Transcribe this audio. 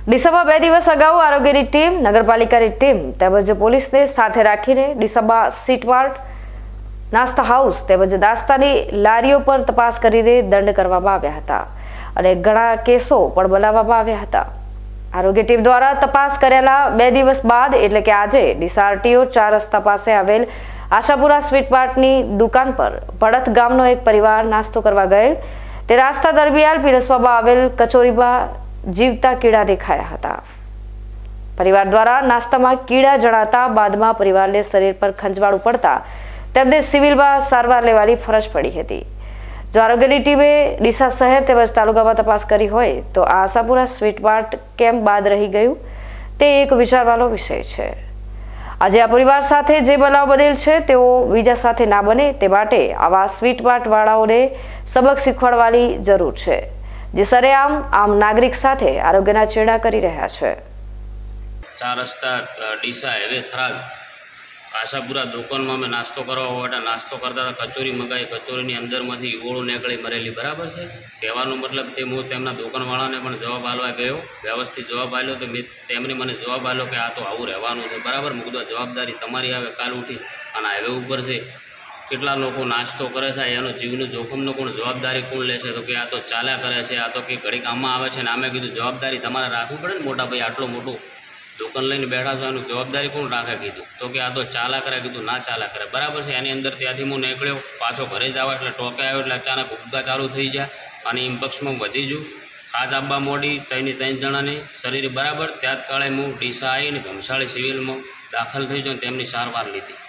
ડીસામાં 2 દિવસ અગાઉ આરોગ્યની ટીમ, નગરપાલિકાની ટીમ તેમજ પોલીસને સાથે રાખીને ડીસામાં સ્વીટમાર્ટ, નાસ્તા હાઉસ તેમજ નાસ્તાની લારીઓ પર તપાસ કરીને દંડ કરવામાં આવ્યા હતા અને ઘણા કેસો પણ બનાવવામાં આવ્યા હતા। આરોગ્ય ટીમ દ્વારા તપાસ કરેલા 2 દિવસ બાદ એટલે કે આજે ડીસા આરટીઓ 4 રસ્તા પાસે આવેલ આશાપુરા સ્વીટમાર્ટની દુકાન પર પડત ગામનો એક પરિવાર નાસ્તો કરવા ગયેલ તે નાસ્તા દરમિયાન પીરસવામાં આવેલ કચોરીમાં જીવતા કીડા દેખાયા હતા। પરિવાર દ્વારા નાસ્તામાં કીડા જણાતા બાદમાં પરિવારને શરીર પર ખંજવાળું પડતા તેમને સિવિલમાં સારવાર લેવાની ફરજ પડી હતી। જો આરોગ્યની ટીમે ડીસા શહેર તેમજ તાલુકામાં તપાસ કરી હોય તો આ આશાપુરા સ્વીટમાર્ટ કેમ બાદ રહી ગયું તે એક વિચારવાનો વિષય છે। આજે આ પરિવાર સાથે જે બનાવ બનેલ છે તેઓ બીજા સાથે ના બને તે માટે આવા સ્વીટમાર્ટ વાળાઓને સબક શીખવાડવાની જરૂર છે, જે સરેઆમ આમ નાગરિક સાથે આરોગ્યના ચેડા કરી રહ્યા છે। 4 રસ્તા ડીસા હાઈવે થરાદ આશાપુરા દુકાનમાં અમે નાસ્તો કરવા માટે નાસ્તો કરતા હતા। કચોરી મગાવી, કચોરીની અંદરમાંથી ઈવોળું નીકળી મરેલી, બરાબર છે। કહેવાનો મતલબ તે હું તેમના દુકાનવાળાને પણ જવાબ આપવા ગયો, વ્યવસ્થિત જવાબ આપ્યો તો તેમણે મને જવાબ આપ્યો કે આ તો આવું રહેવાનું છે, બરાબર। મેં કીધું જવાબદારી તમારી આવે, કાલ ઉઠી અને હાઈવે ઉપર છે કેટલા લોકો નાસ્તો કરે છે, એનો જીવનું જોખમનો કોણ જવાબદારી કોણ લેશે? તો કે આ તો ચાલ્યા કરે છે, આ તો કે ઘડીક આમાં આવે છે ને આમે કીધું જવાબદારી તમારે રાખવું પડે ને મોટા ભાઈ, આટલું મોટું દુકાન લઈને બેઠા છો એનું જવાબદારી કોણ રાખે? કીધું તો કે આ તો ચાલ્યા કરે, કીધું ના ચાલ્યા કરે, બરાબર છે। એની અંદર ત્યાંથી હું નીકળ્યો, પાછો ઘરે જ આવે એટલે ટોકે આવ્યો એટલે અચાનક ઉબકા ચાલુ થઈ જાય અને ઇમ્પેક્સમાં વધી ગયું, ખાજ આપવા મોડી 3 જણાની શરીર, બરાબર। ત્યાંકાળે હું ડીસા આવીને ભમસાળી સિવિલમાં દાખલ થઈ જાઉં, તેમની સારવાર લીધી।